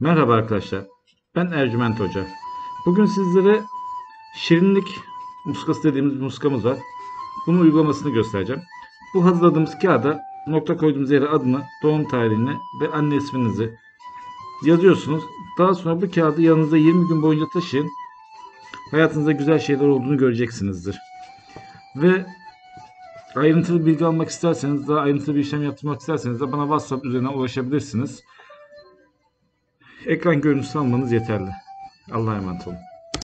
Merhaba arkadaşlar. Ben Ercüment Hoca. Bugün sizlere şirinlik muskası dediğimiz bir muskamız var. Bunun uygulamasını göstereceğim. Bu hazırladığımız kağıda nokta koyduğumuz yere adını, doğum tarihini ve anne isminizi yazıyorsunuz. Daha sonra bu kağıdı yanınızda 20 gün boyunca taşıyın. Hayatınızda güzel şeyler olduğunu göreceksinizdir. Ve ayrıntılı bilgi almak isterseniz, daha ayrıntılı bir işlem yaptırmak isterseniz de bana WhatsApp üzerinden ulaşabilirsiniz. Ekran görüntüsü almanız yeterli. Allah'a emanet olun.